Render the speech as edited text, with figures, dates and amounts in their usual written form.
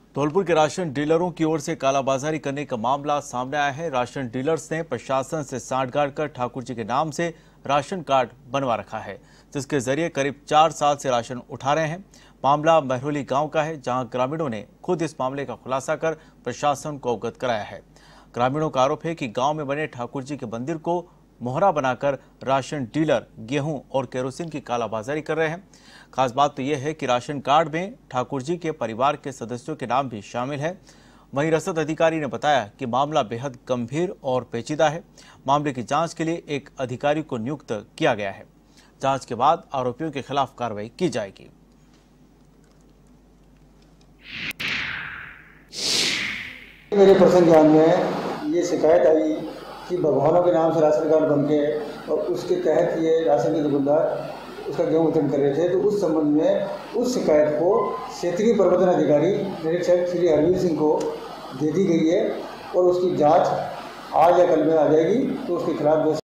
धौलपुर के राशन डीलरों की ओर से कालाबाजारी करने का मामला सामने आया है। राशन डीलर्स ने प्रशासन से सांठगांठ कर ठाकुर जी के नाम से राशन कार्ड बनवा रखा है, जिसके जरिए करीब 4 साल से राशन उठा रहे हैं। मामला महरौली गांव का है, जहां ग्रामीणों ने खुद इस मामले का खुलासा कर प्रशासन को अवगत कराया है। ग्रामीणों का आरोप है कि गांव में बने ठाकुर जी के मंदिर को मोहरा बनाकर राशन डीलर गेहूं और केरोसिन की कालाबाजारी कर रहे हैं। खास बात तो यह है कि राशन कार्ड में ठाकुर जी के परिवार के सदस्यों के नाम भी शामिल है। वहीं रसद अधिकारी ने बताया कि मामला बेहद गंभीर और पेचीदा है। मामले की जांच के लिए एक अधिकारी को नियुक्त किया गया है। जांच के बाद आरोपियों के खिलाफ कार्रवाई की जाएगी। मेरे पर्सन ध्यान में ये शिकायत आई कि भगवानों के नाम से राशन कार्ड बन के और उसके तहत ये राशन के दुकानदार उसका गेहूं वितरण कर रहे थे। तो उस संबंध में उस शिकायत को क्षेत्रीय प्रबंधन अधिकारी निरीक्षक श्री हरवीर सिंह को दे दी गई है और उसकी जांच आज या कल में आ जाएगी। तो उसके खिलाफ